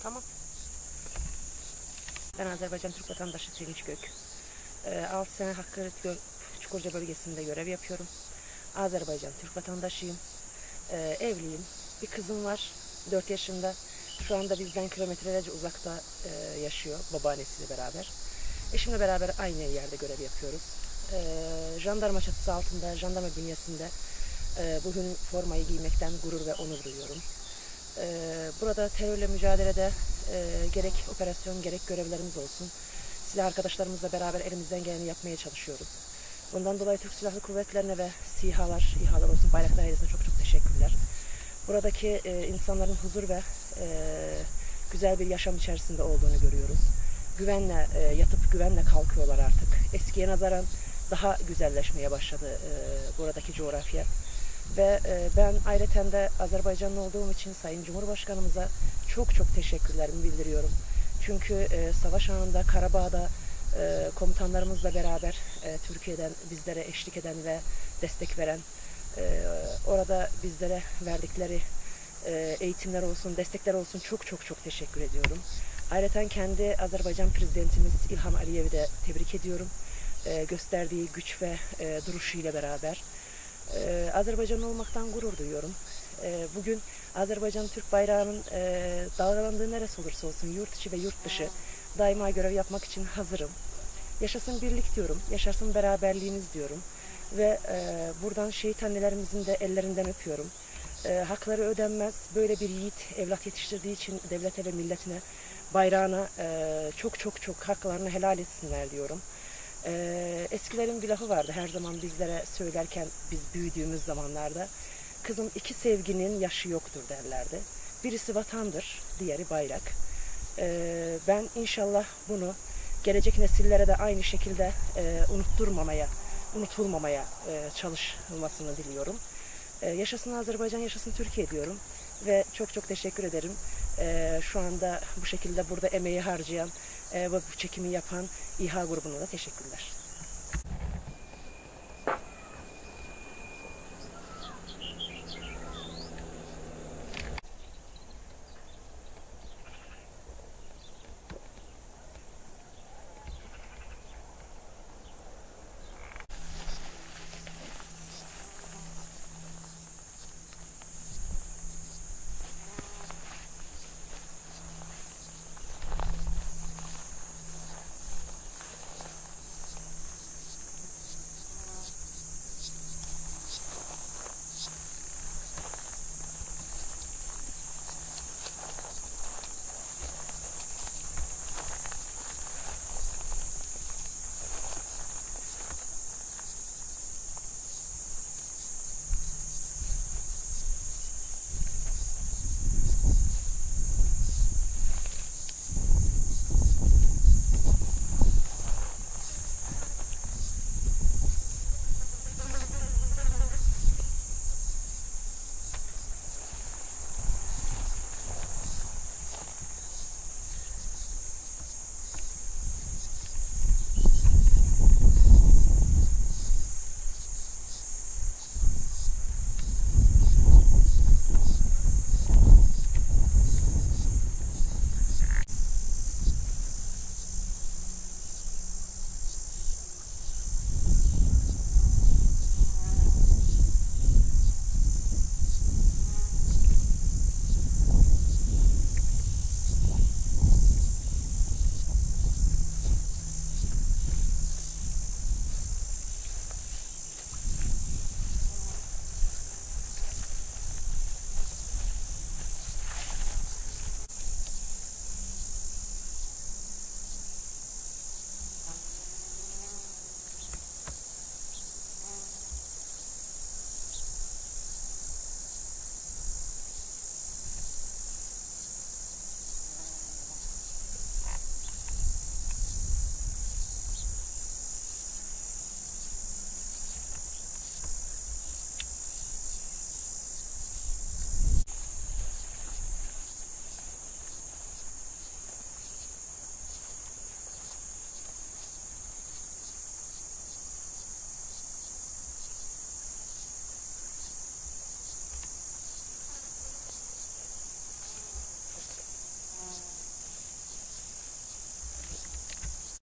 Tamam. Ben Azerbaycan Türk vatandaşı Sevinç Gök. 6 sene Hakkari Çukurca bölgesinde görev yapıyorum. Azerbaycan Türk vatandaşıyım. Evliyim. Bir kızım var. 4 yaşında. Şu anda bizden kilometrelerce uzakta yaşıyor. Babaannesiyle beraber. Eşimle beraber aynı yerde görev yapıyoruz. Jandarma çatısı altında, jandarma bünyesinde bugün formayı giymekten gurur ve onur duyuyorum. Burada terörle mücadelede gerek operasyon gerek görevlerimiz olsun. Silah arkadaşlarımızla beraber elimizden geleni yapmaya çalışıyoruz. Bundan dolayı Türk Silahlı Kuvvetlerine ve İHA'lar olsun, Bayraktar ailesine çok çok teşekkürler. Buradaki insanların huzur ve güzel bir yaşam içerisinde olduğunu görüyoruz. Güvenle yatıp güvenle kalkıyorlar artık. Eskiye nazaran daha güzelleşmeye başladı buradaki coğrafya. Ve ben ayrıca de Azerbaycanlı olduğum için Sayın Cumhurbaşkanımıza çok çok teşekkürlerimi bildiriyorum. Çünkü savaş anında Karabağ'da komutanlarımızla beraber Türkiye'den bizlere eşlik eden ve destek veren, orada bizlere verdikleri eğitimler olsun, destekler olsun çok çok çok teşekkür ediyorum. Ayrıca kendi Azerbaycan Prezidentimiz İlham Aliyev'i de tebrik ediyorum. Gösterdiği güç ve duruşuyla beraber. Azerbaycanlı olmaktan gurur duyuyorum. Bugün Azerbaycan Türk bayrağının dalgalandığı neresi olursa olsun yurt içi ve yurt dışı daima görev yapmak için hazırım. Yaşasın birlik diyorum, yaşasın beraberliğimiz diyorum. Ve buradan şehit annelerimizin de ellerinden öpüyorum. Hakları ödenmez, böyle bir yiğit evlat yetiştirdiği için devlete ve milletine, bayrağına çok çok çok haklarını helal etsinler diyorum. Eskilerin bir lafı vardı her zaman bizlere söylerken biz büyüdüğümüz zamanlarda. Kızım, iki sevginin yaşı yoktur derlerdi. Birisi vatandır, diğeri bayrak. Ben inşallah bunu gelecek nesillere de aynı şekilde unutulmamaya çalışılmasını diliyorum. Yaşasın Azerbaycan, yaşasın Türkiye diyorum. Ve çok çok teşekkür ederim. Şu anda bu şekilde burada emeği harcayan ve bu çekimi yapan İHA grubuna da teşekkürler.